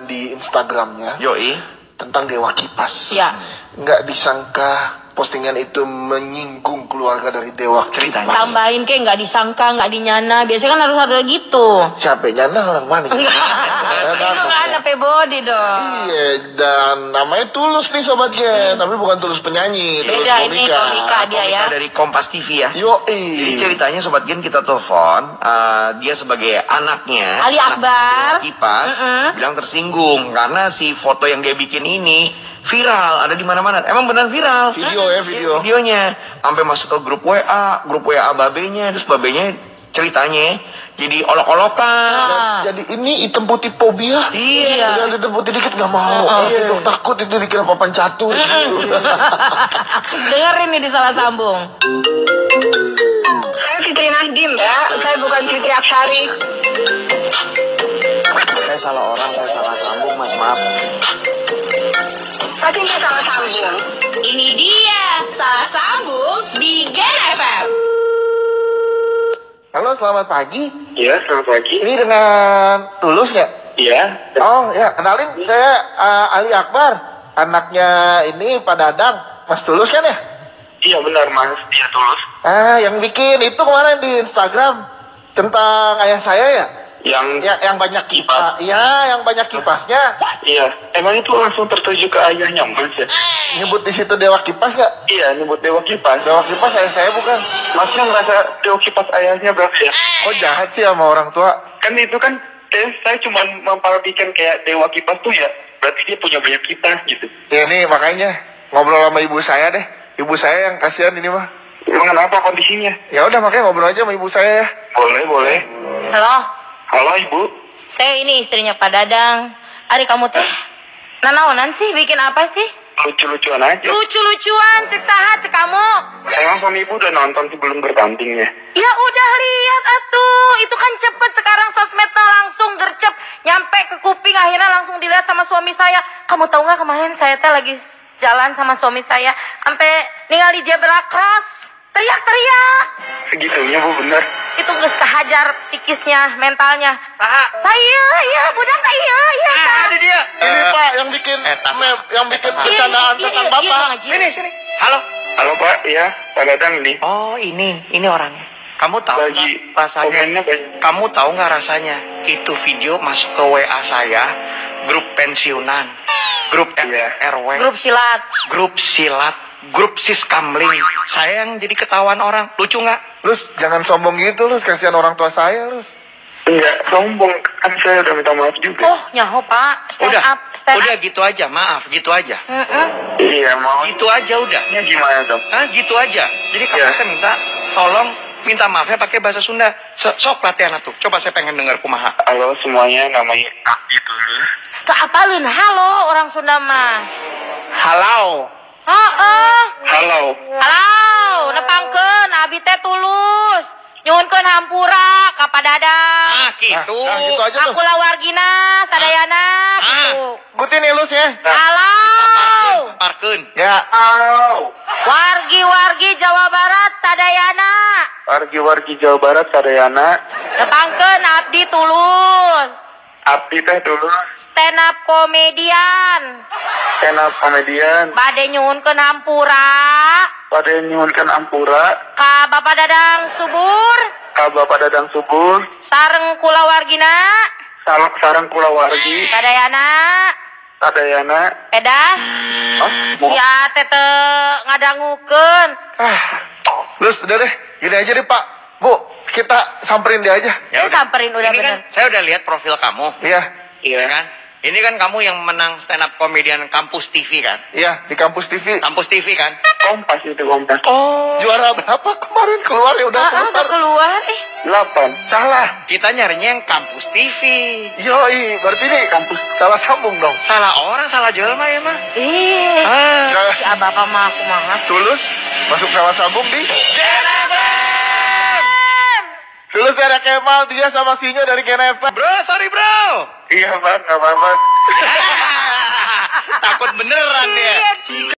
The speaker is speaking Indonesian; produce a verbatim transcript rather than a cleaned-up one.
di Instagramnya. Yoi. Tentang Dewa Kipas. Ya. Nggak disangka postingan itu menyinggung keluarga dari Dewa Kipas. Tambahin kayak nggak disangka, nggak dinyana. Biasanya kan harus ada gitu. Siapa yang nyana orang mana? Itu nggak ada pebody dong. Iya, dan namanya Tulus nih Sobat Gen, tapi bukan Tulus penyanyi, Tulus Beda ini komika. komika dia ya. Komika dari Kompas T V ya. Yoi. Jadi ceritanya Sobat Gen kita telepon, uh, dia sebagai anaknya Ali anak Akbar. Dewa Kipas, Mm-mm. bilang tersinggung karena si foto yang dia bikin ini viral, ada di mana-mana. Emang benar viral. Video ya, video. Videonya sampai masuk ke grup W A, grup W A babenya, terus babenya ceritanya jadi olok-olokan. Ah. Jadi ini hitam putih fobia. Iya. Udah hitam putih dikit nggak mau. Oh, Iya. Itu takut itu dikira papan catur. Gitu. Dengerin nih di salah sambung. Saya Fitri Nahdim, Mbak. Saya bukan Fitri Aksari. Saya salah orang, saya salah sambung, Mas, maaf. Tapi nggak salah sambung. Ini dia salah sambung di Gen F M. Halo, selamat pagi. Iya, selamat pagi. Ini dengan Tulus nggak? Iya. Oh ya, kenalin saya uh, Ali Akbar, anaknya ini Pak Dadang, Mas Tulus kan ya? Iya benar, Mas. Iya, Tulus. Ah, yang bikin itu kemarin di Instagram tentang ayah saya ya? Yang Ya, yang banyak kipas. Iya, yang banyak kipasnya. iya, emang itu langsung tertuju ke ayahnya, Mas ya? Nyebut di situ Dewa Kipas nggak? Iya, nyebut Dewa Kipas. Dewa Kipas ayah saya bukan. Masnya ngerasa Dewa Kipas ayahnya berapa ya? Oh jahat sih sama orang tua. Kan itu kan, eh, saya cuma memparodikan kayak Dewa Kipas tuh ya, berarti dia punya banyak kipas gitu. Ya nih makanya ngobrol sama ibu saya deh. Ibu saya yang kasihan ini mah. Emang kenapa kondisinya? Ya udah makanya ngobrol aja sama ibu saya ya. Boleh, boleh. Halo, Halo, Ibu. saya ini istrinya Pak Dadang. Ari kamu teh, nanaonan sih, bikin apa sih? Lucu-lucuan aja. Lucu-lucuan, cek saha, cek kamu. Emang suami Ibu udah nonton sebelum bertandingnya? Ya udah lihat atuh, itu kan cepet sekarang sosmednya langsung gercep nyampe ke kuping, akhirnya langsung dilihat sama suami saya. Kamu tahu nggak kemarin saya teh lagi jalan sama suami saya, sampai ningali zebra cross, teriak-teriak. Segitunya, Bu, bener. Itu nggak kehajar psikisnya, mentalnya. Pak, Tah iya, iya, budak tah iya, iya. eh, Tah. ada dia. Ini Pak yang bikin eh, tas- meme, yang bikin tas- bercandaan Iya, tentang iya, Bapak. iya, iya, Sini, sini. Halo. Halo, Pak. Iya, Pak Dadang ini. Oh, ini, ini orangnya. Kamu tahu Lagi nggak rasanya? komennya banyak. Kamu tahu nggak rasanya? Itu video masuk ke W A saya, grup pensiunan, grup Iya. R W, Grup silat. grup silat, grup siskamling. Saya yang jadi ketahuan orang. Lucu nggak? Lus, jangan sombong gitu Lus, kasihan orang tua saya Lus. Enggak, sombong. Kan saya udah minta maaf juga. Oh, nyaho Pak, stand Udah, up, stand udah up. gitu aja. Maaf, gitu aja. Mm-mm. Iya, mau. Gitu aja udah. Ini gimana, dong? Ah, gitu aja. Jadi kamu Iya. saya minta tolong minta maafnya pakai bahasa Sunda. So- Sok latihan atuh. Coba saya pengen dengar kumaha. Halo semuanya, namanya Abdi Tulus. Teu apalin halo orang Sunda mah. Halau. Heeh. Halo. Halo, nepangkeun abi teh Tulus. Nyuhunkeun hampura ka Pak Dadang. Ah, gitu. Nah, nah, gitu aja tuh. Aku lawargina sadayana gitu. Ikutin nih Lus ya. Halo. Parkeun. Ya. Halo. Wargi-wargi Jawa Barat sadayana. Wargi-wargi Jawa Barat Sadayana. Nepangkeun abdi Tulus. Abdi teh dulu Stand up komedian. stand up komedian. Bade nyuhunkeun hampura Pada nyuhunkeun ampura. ka Bapak Dadang Subur. Ka Bapak Dadang Subur. Sareng kula wargina Sarang, sarang kula wargi. sadayana. Sadayana. Edah. Oh, mau. Sia teh teu ngadangukeun. Ah, Lus, udah deh, gini aja deh Pak. Bu, kita samperin dia aja. Ya samperin udah Ini kan bener. saya udah lihat profil kamu. Iya, Iya kan? Ini kan kamu yang menang stand up komedian Kampus T V kan? iya di kampus T V. Kampus T V kan? Kompas itu kompas. Oh. Juara berapa kemarin keluar ya udah Ah, ah, udah keluar. keluar eh. Delapan. Salah. Kita nyarinya yang Kampus T V. Yoi, berarti nih kampus salah sambung dong. Salah orang, salah jelma ya mah. Ih. Ah. Si abah mah aku mah. Tulus masuk salah sambung di Tulus dari Kemal, dia sama Sinyo dari Genefa. Bro, sorry bro. Iya, Pak. Nggak apa-apa. Takut beneran dia.